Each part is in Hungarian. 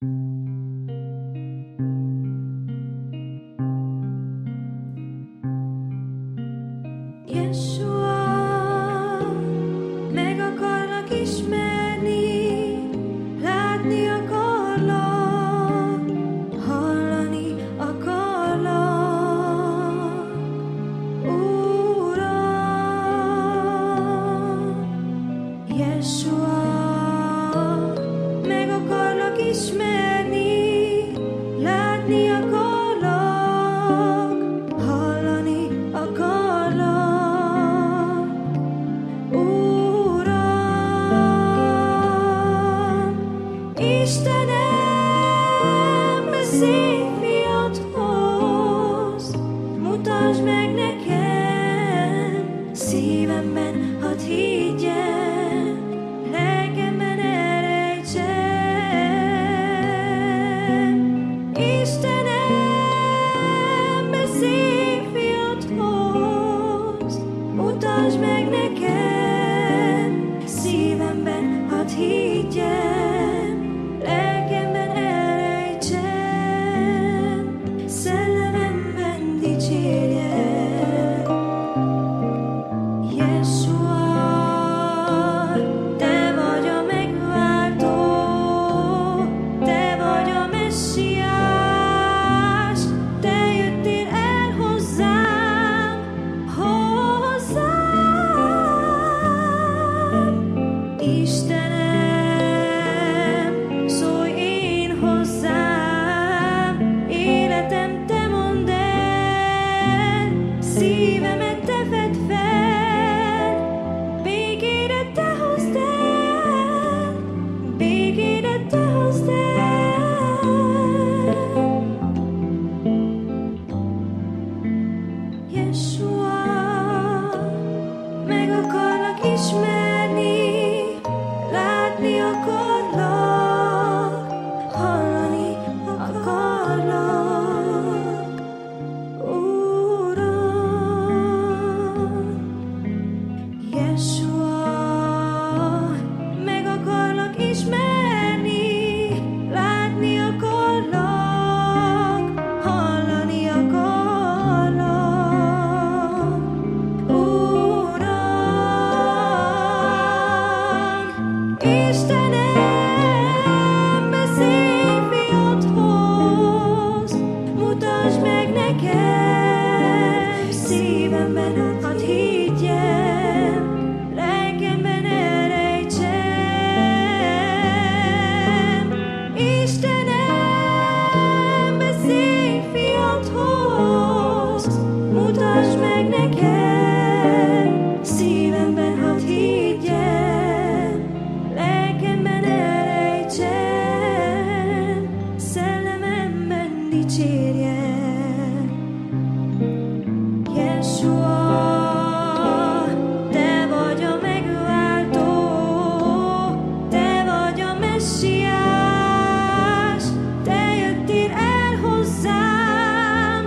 Jessua, meg akarlak ismerni, látni akarlak, hallani akarlak, Uram. Jessua, meg akarlak ismerni, látni akarlak, hallani akarlak. Istenem, beszélj fiadhoz, mutasd meg nekem, szívemben hadd higgyem, lelkemben elrejtsem. Istenem, beszélj fiadhoz, mutasd meg nekem, szívemben hadd higgyem. Istenem, szólj én hozzám, életem te mondd el, szívemet te vedd fel, békédet te hozd el, békédet te hozd el. Jessua, meg akarlak ismerni, látni akarlak, hallani akarlak, Uram. Jessua, meg akarlak ismerni, látni akarlak, hallani akarlak, Uram. Istenem, beszélj fiadhoz, mutasd meg nekem, szívemben hadd higgyem, lelkemben elrejtsem. Istenem, beszélj fiadhoz, mutasd meg nekem, szívemben hadd higgyem, lelkemben elrejtsem, szellememben dicsérjem. Jessua, te vagy a megváltó, te vagy a messiás, te jöttél el hozzám,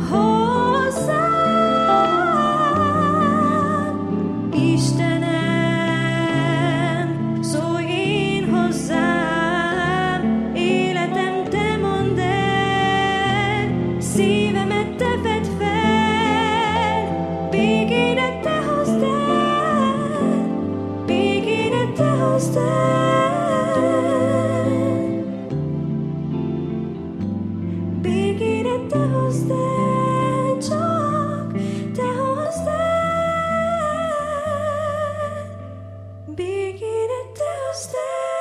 hozzám. Istenem, szólj én hozzám, életem te mondd el, szívemet te vedd fel, békédet te hozd el, békédet te hozd el, békédet te hozd el, csak te hozd el, békédet te hozd el.